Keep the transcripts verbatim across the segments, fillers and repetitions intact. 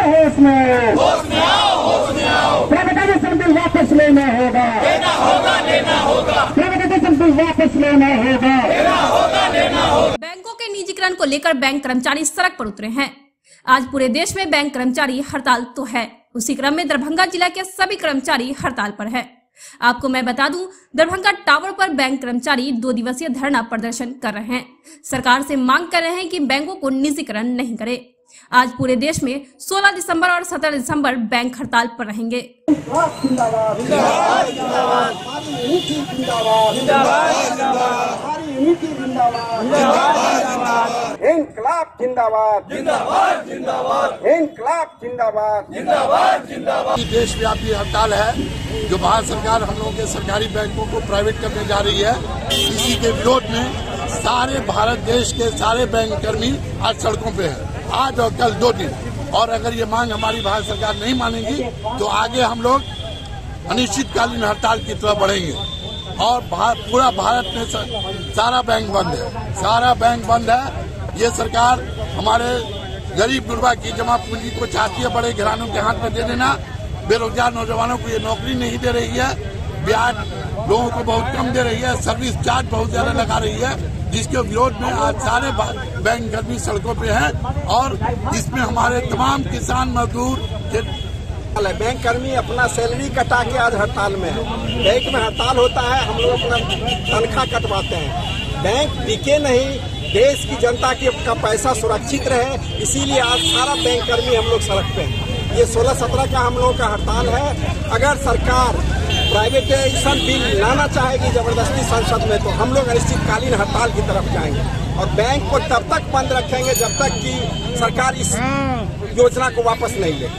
होश में, privatisation bill वापस लेना होगा, लेना होगा, लेना होगा, प्राइवेटाइजेशन बिल वापस लेना होगा, लेना होगा, लेना होगा। बैंकों के निजीकरण को लेकर बैंक कर्मचारी सड़क पर उतरे हैं। आज पूरे देश में बैंक कर्मचारी हड़ताल तो है, उसी क्रम में दरभंगा जिला के सभी कर्मचारी हड़ताल पर है। आपको मैं बता दूं, दरभंगा टावर पर बैंक कर्मचारी दो दिवसीय धरना प्रदर्शन कर रहे हैं। सरकार से मांग कर रहे हैं कि बैंकों को निजीकरण नहीं करे। आज पूरे देश में सोलह दिसंबर और सत्रह दिसंबर बैंक हड़ताल पर रहेंगे। इंकलाब जिंदाबाद, जिंदाबाद, जिंदाबाद, इंकलाब जिंदाबाद, जिंदाबाद, जिंदाबाद। देशव्यापी हड़ताल है जो भारत सरकार हम लोगों के सरकारी बैंकों को प्राइवेट करने जा रही है। इसी के विरोध में सारे भारत देश के सारे बैंक कर्मी आज सड़कों पे हैं, आज और कल दो दिन। और अगर ये मांग हमारी भारत सरकार नहीं मानेगी तो आगे हम लोग अनिश्चितकालीन हड़ताल की तरफ बढ़ेंगे। और भार, पूरा भारत में सारा बैंक बंद है, सारा बैंक बंद है। ये सरकार हमारे गरीब गुरबा की जमा पूंजी को चाहती है बड़े घरानों के हाथ में दे देना। बेरोजगार नौजवानों को ये नौकरी नहीं दे रही है, ब्याज लोगों को बहुत कम दे रही है, सर्विस चार्ज बहुत ज्यादा लगा रही है, जिसके विरोध में आज सारे बैंक कर्मी सड़कों पे हैं। और इसमें हमारे तमाम किसान मजदूर बैंक कर्मी अपना सैलरी कटा के आज हड़ताल में है। बैंक में हड़ताल होता है, हम लोग अपना तनख्वाह कटवाते हैं। बैंक बिके नहीं, देश की जनता की का पैसा सुरक्षित रहे, इसीलिए आज सारा बैंक कर्मी हम लोग सड़क पे हैं। ये सोलह सत्रह का हम लोगों का हड़ताल है। अगर सरकार प्राइवेटाइजेशन बिल लाना चाहेगी जबरदस्ती संसद में, तो हम लोग अनिश्चितकालीन हड़ताल की तरफ जाएंगे और बैंक को तब तक बंद रखेंगे जब तक कि सरकार इस योजना को वापस नहीं ले।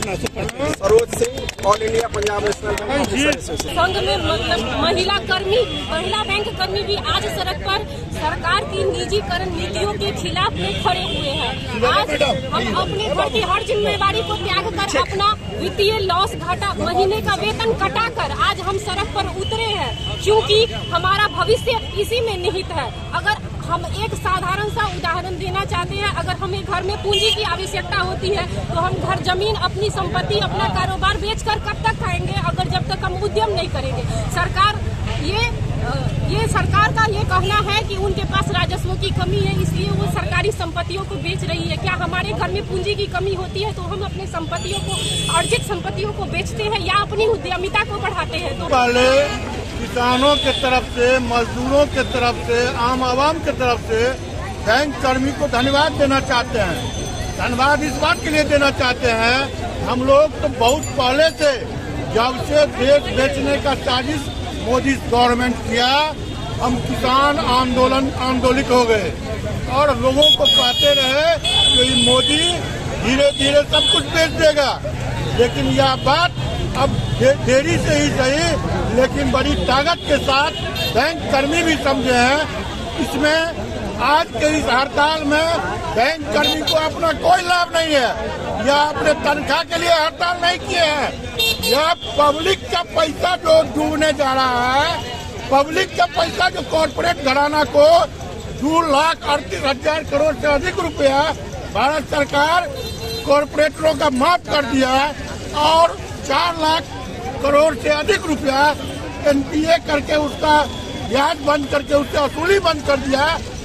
Saroj Singh, all India Punjab national bank association. संघ में मतलब महिला कर्मी, महिला बैंक कर्मी भी आज सड़क पर सरकार की निजीकरण नीतियों के खिलाफ में खड़े हुए हैं। आज हम अपने घर की हर जिम्मेवारी को त्याग कर अपना वित्तीय लॉस घाटा, महीने का वेतन कटा कर आज हम सड़क पर उतरे हैं, क्योंकि हमारा भविष्य इसी में निहित है। अगर हम एक साधारण सा उदाहरण देना चाहते हैं, अगर हमें घर में पूंजी की आवश्यकता होती है तो हम घर जमीन, अपनी संपत्ति, अपना कारोबार बेचकर कब तक खाएंगे, अगर जब तक हम उद्यम नहीं करेंगे। सरकार ये ये सरकार का ये कहना है कि उनके पास राजस्व की कमी है, इसलिए वो सरकारी संपत्तियों को बेच रही है। क्या हमारे घर में पूंजी की कमी होती है तो हम अपने संपत्तियों को, अर्जित संपत्तियों को बेचते हैं या अपनी उद्यमिता को बढ़ाते हैं? तो पहले किसानों के तरफ से, मजदूरों के तरफ से, आम आवाम के तरफ से बैंक कर्मी को धन्यवाद देना चाहते हैं। धन्यवाद इस बात के लिए देना चाहते हैं, हम लोग तो बहुत पहले से, जब से देश बेचने का साजिश मोदी गवर्नमेंट किया, हम किसान आंदोलन आंदोलित हो गए और लोगों को कहते रहे कि मोदी धीरे धीरे सब कुछ बेच देगा। लेकिन यह बात अब देरी से ही सही, लेकिन बड़ी ताकत के साथ बैंक कर्मी भी समझे हैं। इसमें आज के इस हड़ताल में बैंक कर्मी को अपना कोई लाभ नहीं है। यह अपने तनख्वाह के लिए हड़ताल नहीं किए हैं, यह पब्लिक का पैसा जो डूबने जा रहा है, पब्लिक का पैसा जो कॉर्पोरेट घराना को दो लाख अड़तीस हजार करोड़ से अधिक रुपया भारत सरकार कॉर्पोरेटरों का माफ कर दिया है और चार लाख करोड़ से अधिक रुपया एनपीए करके उसका ब्याज बंद करके उसका वसूली बंद कर दिया।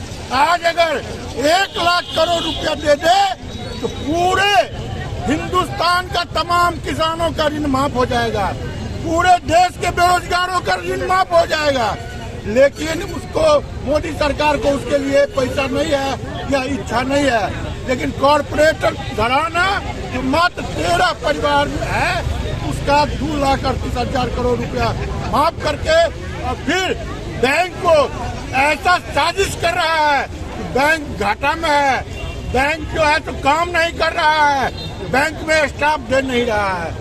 आज अगर एक लाख करोड़ रुपया दे दे तो पूरे हिंदुस्तान का तमाम किसानों का ऋण माफ हो जाएगा, पूरे देश के बेरोजगारों का ऋण माफ हो जाएगा। लेकिन उसको मोदी सरकार को उसके लिए पैसा नहीं है या इच्छा नहीं है। लेकिन कॉर्पोरेटर घराना जो मात्र तेरह परिवार में है, उसका दो लाख अड़तीस हजार करोड़ रुपया माफ करके और फिर बैंक को ऐसा साजिश कर रहा है कि बैंक घाटा में है, बैंक जो है तो काम नहीं कर रहा है, बैंक में स्टाफ दे नहीं रहा है।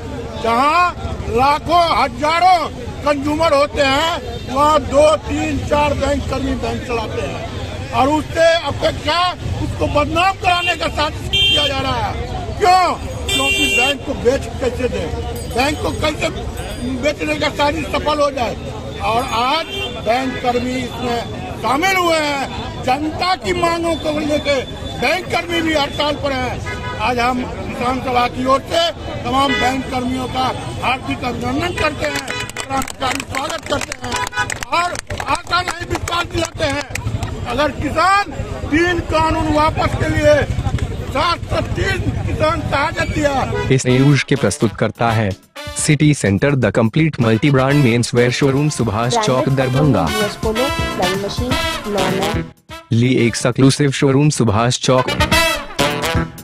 जहाँ लाखों हजारों कंज्यूमर होते हैं वहाँ दो तीन चार बैंक कर्मी बैंक चलाते हैं और उससे अपेक्षा उसको बदनाम कराने का साजिश किया जा रहा है। क्यों? क्योंकि बैंक को बेच कैसे दे, बैंक को कैसे बेचने का साजिश सफल हो जाए। और आज बैंक कर्मी इसमें शामिल हुए हैं। जनता की मांगों को लेकर बैंक कर्मी भी हड़ताल पर हैं। आज हम किसान सभा की ओर से तमाम बैंक कर्मियों का हार्दिक अभिनंदन करते हैं, क्रांतिकारी स्वागत करते हैं और आशा नहीं विश्वास दिलाते हैं। अगर किसान तीन कानून वापस के लिए सात सौ तीन किसान सहायता दिया। इस न्यूज के प्रस्तुत करता है city centre the complete multi brand men's wear showroom Subhash Chowk Darbhanga. ली एक एक्सक्लूसिव शोरूम सुभाष चौक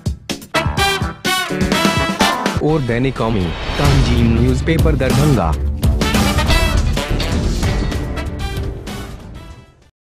और दैनिक कौमी, तंजीम न्यूज़पेपर दरभंगा।